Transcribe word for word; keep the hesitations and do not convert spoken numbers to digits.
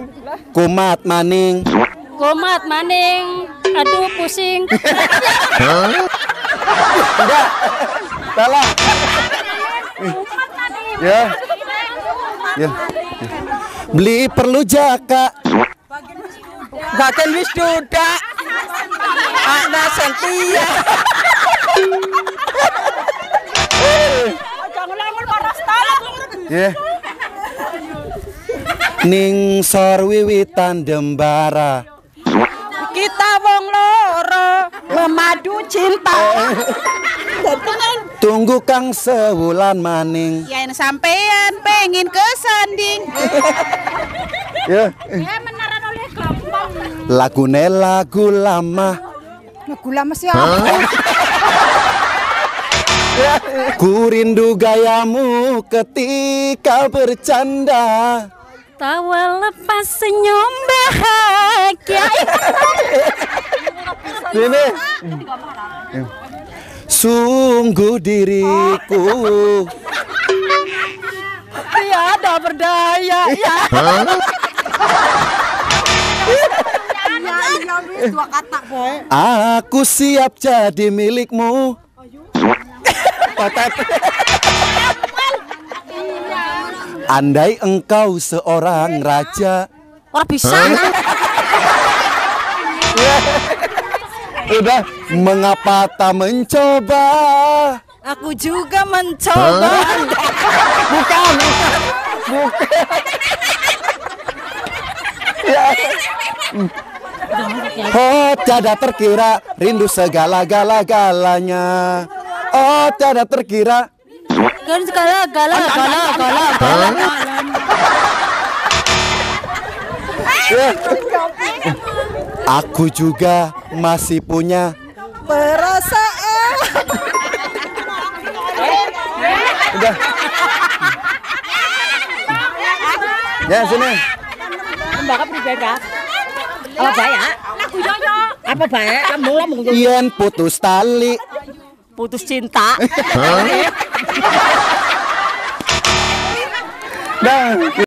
Kumat maning. Kumat maning. Aduh pusing. Enggak. Salah. Ya. Ya. Beli perlu jaka. Bagian wis duda. Anak sentia. Ya. Ning sor wiwitan dembara. Kita wong loro memadu cinta. Tunggu kang sewulan maning. Yen sampean pengen kesanding. Ya. Ya menaran oleh gampang. Lagune lagu lama. Lagu lama siapa? Ku rindu gayamu ketika bercanda. Tawa lepas senyum bahagia. Sini. Sungguh diriku Tiada berdaya ya. Dua kata boy. Aku siap jadi milikmu. Potet. Andai engkau seorang raja. Orang bisa. Udah, mengapa tak mencoba? Aku juga mencoba. Bukan, bukan. Ya. Oh, tiada terkira rindu segala-gala-galanya. Oh, tiada terkira. Kan segala gala gala gala gala. Ya. Aku juga masih punya Perasaan. udah. Ya sini. Mbak berbeda. Apa baik? Lagu yoyo. Apa baik? Kamu lah mungkin Yen putus tali. putus cinta. Dah.